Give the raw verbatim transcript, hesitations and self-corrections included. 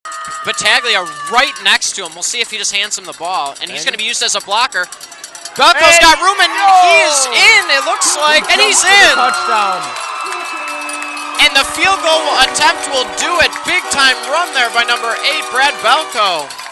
Battaglia right next to him. We'll see if he just hands him the ball, and he's going to be used as a blocker. Boelkow's got room, and he is in, it looks like, and he's in. Touchdown. And the field goal attempt will do it. Big time run there by number eight, Brad Boelkow.